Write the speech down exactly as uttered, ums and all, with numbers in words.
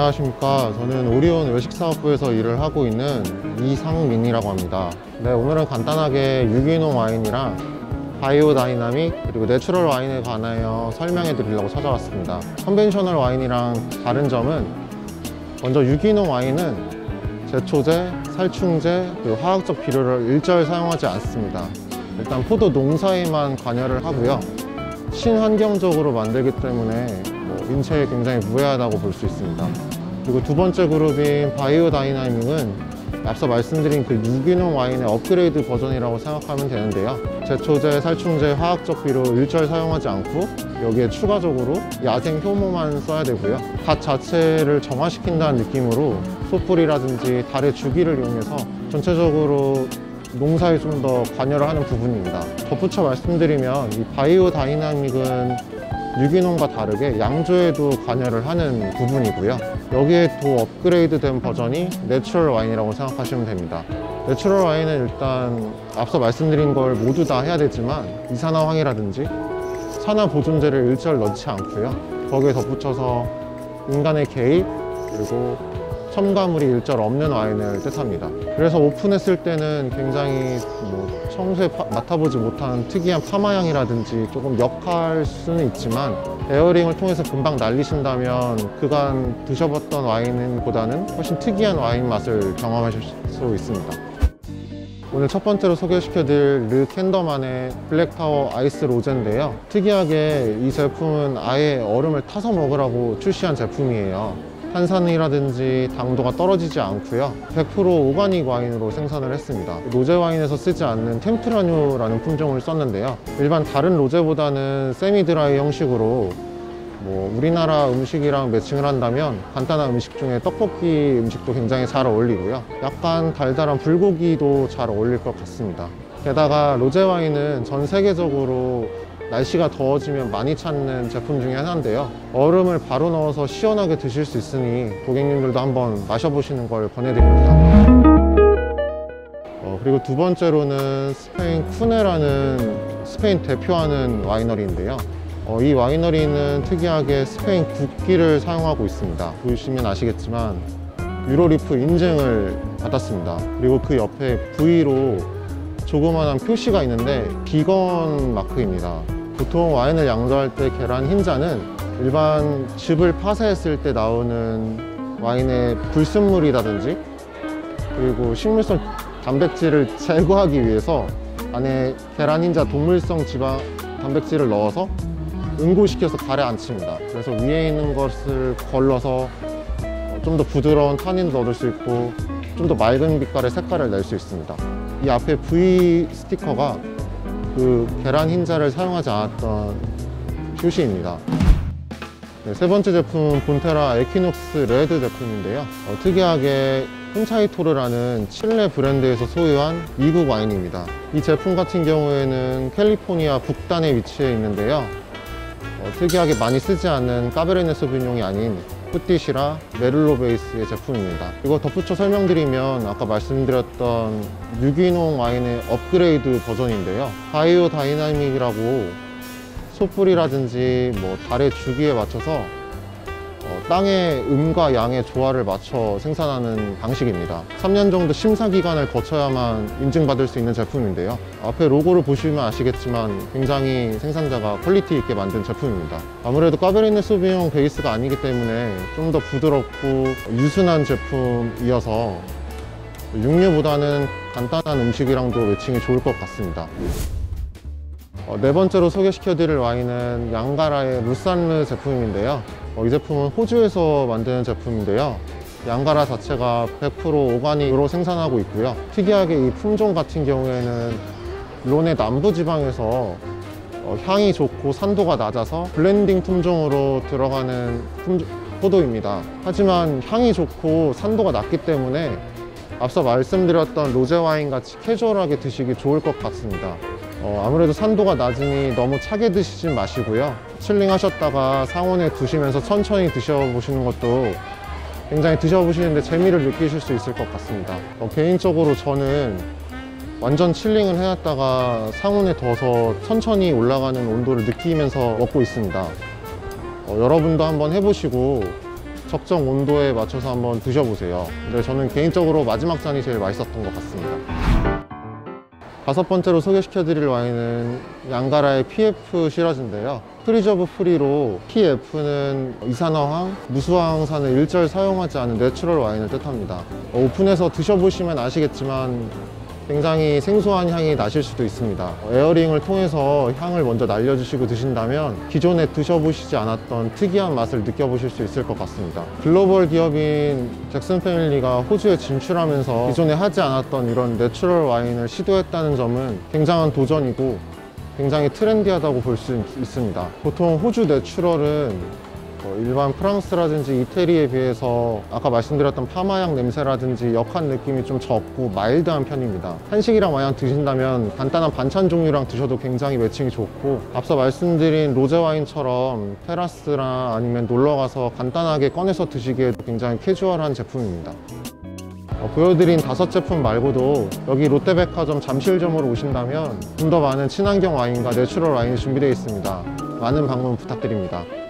안녕하십니까. 저는 오리온 외식사업부에서 일을 하고 있는 이상민이라고 합니다. 네, 오늘은 간단하게 유기농 와인이랑 바이오 다이나믹 그리고 내추럴 와인에 관하여 설명해 드리려고 찾아왔습니다. 컨벤셔널 와인이랑 다른 점은 먼저 유기농 와인은 제초제, 살충제, 그리고 화학적 비료를 일절 사용하지 않습니다. 일단 포도 농사에만 관여를 하고요. 친환경적으로 만들기 때문에 뭐 인체에 굉장히 무해하다고 볼 수 있습니다. 그리고 두 번째 그룹인 바이오 다이나믹은 앞서 말씀드린 그 유기농 와인의 업그레이드 버전이라고 생각하면 되는데요. 제초제, 살충제, 화학적 비료 일절 사용하지 않고 여기에 추가적으로 야생 효모만 써야 되고요. 밭 자체를 정화시킨다는 느낌으로 솥불이라든지 달의 주기를 이용해서 전체적으로 농사에 좀 더 관여를 하는 부분입니다. 덧붙여 말씀드리면 이 바이오 다이나믹은 유기농과 다르게 양조에도 관여를 하는 부분이고요. 여기에 더 업그레이드 된 버전이 내추럴 와인이라고 생각하시면 됩니다. 내추럴 와인은 일단 앞서 말씀드린 걸 모두 다 해야 되지만 이산화황이라든지 산화 보존제를 일절 넣지 않고요. 거기에 덧붙여서 인간의 개입 그리고 첨가물이 일절 없는 와인을 뜻합니다. 그래서 오픈했을 때는 굉장히 뭐 평소에 파, 맡아보지 못한 특이한 파마향이라든지 조금 역할 수는 있지만 에어링을 통해서 금방 날리신다면 그간 드셔봤던 와인보다는 훨씬 특이한 와인 맛을 경험하실 수 있습니다. 오늘 첫 번째로 소개시켜드릴 르 캔더만의 블랙타워 아이스 로제인데요. 특이하게 이 제품은 아예 얼음을 타서 먹으라고 출시한 제품이에요. 탄산이라든지 당도가 떨어지지 않고요. 백 퍼센트 오가닉 와인으로 생산을 했습니다. 로제 와인에서 쓰지 않는 템프라뇨라는 품종을 썼는데요. 일반 다른 로제보다는 세미 드라이 형식으로 뭐 우리나라 음식이랑 매칭을 한다면 간단한 음식 중에 떡볶이 음식도 굉장히 잘 어울리고요. 약간 달달한 불고기도 잘 어울릴 것 같습니다. 게다가 로제 와인은 전 세계적으로 날씨가 더워지면 많이 찾는 제품 중에 하나인데요. 얼음을 바로 넣어서 시원하게 드실 수 있으니 고객님들도 한번 마셔보시는 걸 권해드립니다. 어, 그리고 두 번째로는 스페인 쿠네라는 스페인 대표하는 와이너리인데요. 어, 이 와이너리는 특이하게 스페인 국기를 사용하고 있습니다. 보시면 아시겠지만 유로리프 인증을 받았습니다. 그리고 그 옆에 V로 조그만한 표시가 있는데 비건 마크입니다. 보통 와인을 양조할 때 계란 흰자는 일반 즙을 파쇄했을 때 나오는 와인의 불순물이라든지 그리고 식물성 단백질을 제거하기 위해서 안에 계란 흰자 동물성 지방 단백질을 넣어서 응고시켜서 가라앉힙니다. 그래서 위에 있는 것을 걸러서 좀 더 부드러운 타닌도 얻을 수 있고 좀 더 맑은 빛깔의 색깔을 낼 수 있습니다. 이 앞에 V 스티커가 그 계란 흰자를 사용하지 않았던 표시입니다. 네, 세 번째 제품은 본테라 에퀴녹스 레드 제품인데요. 어, 특이하게 콘차이토르라는 칠레 브랜드에서 소유한 미국 와인입니다. 이 제품 같은 경우에는 캘리포니아 북단에 위치해 있는데요. 어, 특이하게 많이 쓰지 않는 까베르네 소비뇽이 아닌 푸띠시라 메를로 베이스의 제품입니다. 이거 덧붙여 설명드리면 아까 말씀드렸던 유기농 와인의 업그레이드 버전인데요. 바이오 다이나믹이라고 솥불이라든지 뭐 달의 주기에 맞춰서 어, 땅의 음과 양의 조화를 맞춰 생산하는 방식입니다. 삼 년 정도 심사 기간을 거쳐야만 인증받을 수 있는 제품인데요. 앞에 로고를 보시면 아시겠지만 굉장히 생산자가 퀄리티 있게 만든 제품입니다. 아무래도 까베르네 소비뇽 베이스가 아니기 때문에 좀 더 부드럽고 유순한 제품이어서 육류보다는 간단한 음식이랑도 매칭이 좋을 것 같습니다. 어, 네 번째로 소개시켜드릴 와인은 양가라의 루산르 제품인데요. 어, 이 제품은 호주에서 만드는 제품인데요. 양가라 자체가 백 퍼센트 오가닉으로 생산하고 있고요. 특이하게 이 품종 같은 경우에는 론의 남부지방에서 어, 향이 좋고 산도가 낮아서 블렌딩 품종으로 들어가는 품종, 포도입니다. 하지만 향이 좋고 산도가 낮기 때문에 앞서 말씀드렸던 로제 와인 같이 캐주얼하게 드시기 좋을 것 같습니다. 어, 아무래도 산도가 낮으니 너무 차게 드시진 마시고요. 칠링 하셨다가 상온에 두시면서 천천히 드셔보시는 것도 굉장히 드셔보시는데 재미를 느끼실 수 있을 것 같습니다. 어, 개인적으로 저는 완전 칠링을 해놨다가 상온에 둬서 천천히 올라가는 온도를 느끼면서 먹고 있습니다. 어, 여러분도 한번 해보시고 적정 온도에 맞춰서 한번 드셔보세요. 근데 저는 개인적으로 마지막 잔이 제일 맛있었던 것 같습니다. 다섯 번째로 소개시켜드릴 와인은 양가라의 피에프 시라즈인데요. 프리저브 프리로 피에프는 이산화황, 무수화황산을 일절 사용하지 않은 내추럴 와인을 뜻합니다. 오픈해서 드셔보시면 아시겠지만 굉장히 생소한 향이 나실 수도 있습니다. 에어링을 통해서 향을 먼저 날려주시고 드신다면 기존에 드셔보시지 않았던 특이한 맛을 느껴보실 수 있을 것 같습니다. 글로벌 기업인 잭슨 패밀리가 호주에 진출하면서 기존에 하지 않았던 이런 내추럴 와인을 시도했다는 점은 굉장한 도전이고 굉장히 트렌디하다고 볼 수 있습니다. 보통 호주 내추럴은 일반 프랑스라든지 이태리에 비해서 아까 말씀드렸던 파마향 냄새라든지 역한 느낌이 좀 적고 마일드한 편입니다. 한식이랑 만약 드신다면 간단한 반찬 종류랑 드셔도 굉장히 매칭이 좋고, 앞서 말씀드린 로제 와인처럼 테라스나 아니면 놀러가서 간단하게 꺼내서 드시기에도 굉장히 캐주얼한 제품입니다. 어, 보여드린 다섯 제품 말고도 여기 롯데백화점 잠실점으로 오신다면 좀 더 많은 친환경 와인과 내추럴 와인이 준비되어 있습니다. 많은 방문 부탁드립니다.